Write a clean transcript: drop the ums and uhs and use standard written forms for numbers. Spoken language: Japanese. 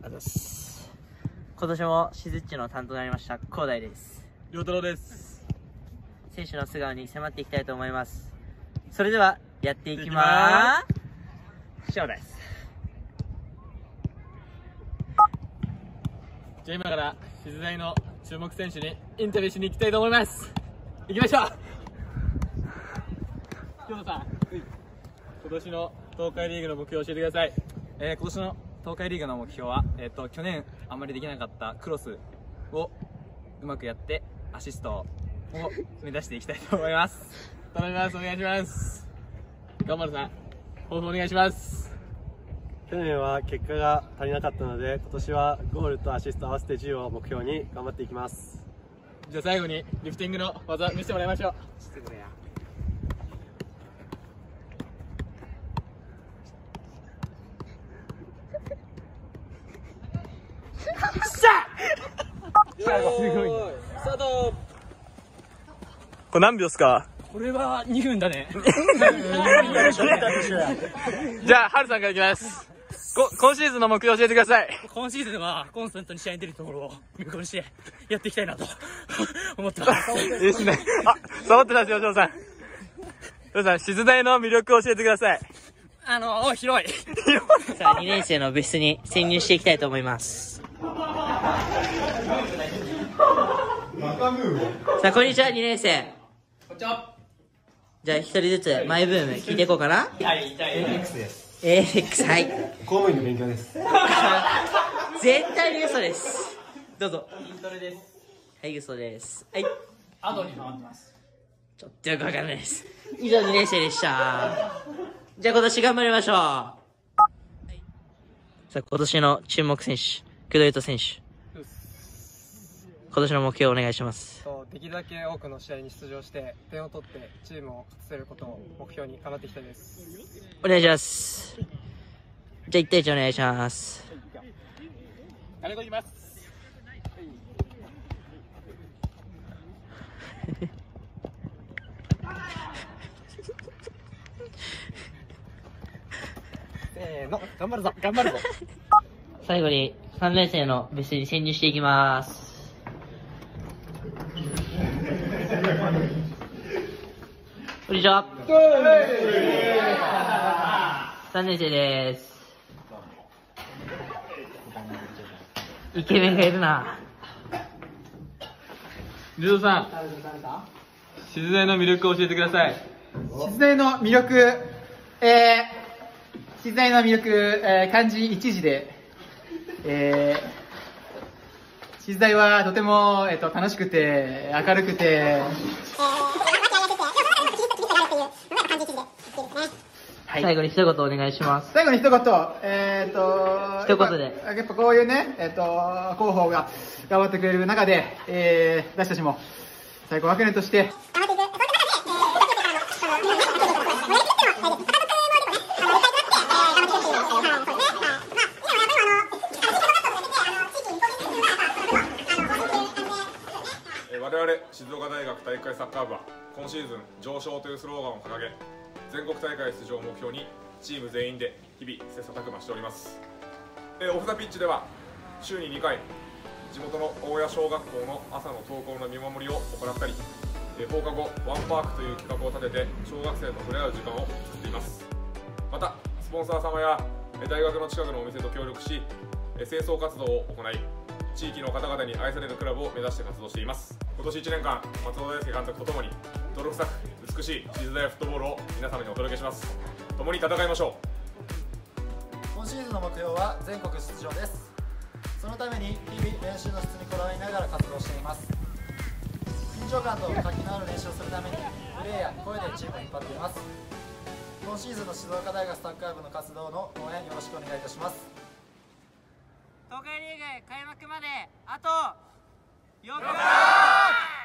あざっす。今年もしずっちの担当になりました広大です。 亮太郎です。 選手の素顔に迫っていきたいと思います。それではやっていきまーす。翔です。 じゃあ今からしず大の注目選手にインタビューしに行きたいと思います。行きましょう。亮太さん、今年の東海リーグの目標を教えてください。 今年の東海リーグの目標は、去年あまりできなかったクロスをうまくやってアシストを目指していきたいと思います。 頼みます。お願いします。頑張るさん、抱負お願いします。 去年は結果が足りなかったので、今年はゴールとアシスト合わせて10を目標に頑張っていきます。 じゃあ最後にリフティングの技見せてもらいましょう。 すごい。 スタート。 これ何秒っすか？ これは2分だね。 じゃあハルさんからいきます。今シーズンの目標教えてください。 今シーズンはコンスタントに試合に出るところを見込みしてやっていきたいなと思ってます。 いいですね。あ、サボってますよ、翔さん。翔さん、しず大の魅力を教えてください。 広い。 さあ2年生の部室に潜入していきたいと思います。さあこんにちは2年生。 こんにちは。 じゃあ一人ずつマイブーム聞いていこうかな。 AX です。 AX はい。 公務員の勉強です。 絶対に嘘です。どうぞ。筋トレです。はい嘘です。はい。 アドに回ってます。 ちょっとよくわかんないです。以上2年生でした。じゃあ今年頑張りましょう。さあ今年の注目選手、工藤優斗選手。今年の目標をお願いします。 できるだけ多くの試合に出場して点を取ってチームを勝たせることを目標に頑張っていきたいです。 お願いします。じゃあ1対1お願いします。 金子いきます。 せーの、頑張るぞ頑張るぞ。 最後に3年生の部室に潜入していきます。こんにちは。3年生です。イケメンがいるな。 リュウさん、しず大の魅力を教えてください。 しず大の魅力、しず大の魅力、漢字一字で、しず大はとても、楽しくて、明るくて、 はい、最後に一言お願いします。 最後に一言、 一言で。 やっぱこういうね、広報が頑張ってくれる中で、私たちも最高学年として、 我々静岡大学体育会サッカー部は今シーズン上昇というスローガンを掲げ、全国大会出場を目標にチーム全員で日々切磋琢磨しております。オフ・ザ・ピッチでは週に2回地元の大谷小学校の朝の登校の見守りを行ったり、放課後ワンパークという企画を立てて小学生と触れ合う時間を作っています。またスポンサー様や大学の近くのお店と協力し清掃活動を行い、地域の方々に愛されるクラブを目指して活動しています。今年1年間、松尾大輔監督とともに泥臭く美しいしず大フットボールを皆様にお届けします。共に戦いましょう。 今シーズンの目標は全国出場です。そのために日々練習の質にこだわりながら活動しています。緊張感と活気のある練習をするためにプレーや声でチームを引っ張っています。今シーズンの静岡大学サッカー部の活動の応援よろしくお願いいたします。 東海リーグ開幕まであと4日。